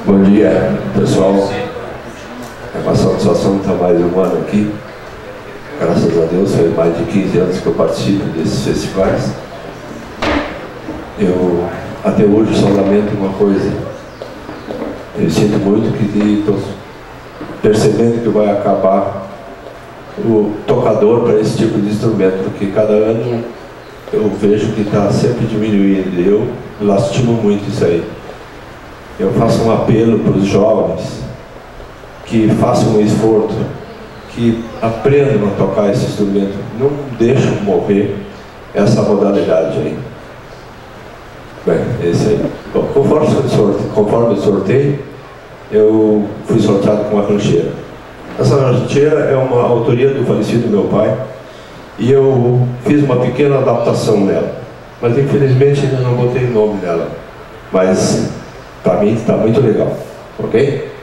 Bom dia, pessoal. É uma satisfação estar mais um ano aqui. Graças a Deus, faz mais de 15 anos que eu participo desses festivais. Eu, até hoje, só lamento uma coisa. Eu sinto muito que estou percebendo que vai acabar o tocador para esse tipo de instrumento, porque cada ano eu vejo que está sempre diminuindo. Eu lastimo muito isso aí. Eu faço um apelo para os jovens que façam um esforço, que aprendam a tocar esse instrumento, não deixem morrer essa modalidade aí. Bem, esse aí. Bom, conforme o sorteio, eu fui sorteado com uma rancheira. Essa rancheira é uma autoria do falecido meu pai, e eu fiz uma pequena adaptação nela, mas infelizmente ainda não botei o nome nela, mas para mim está muito legal, ok?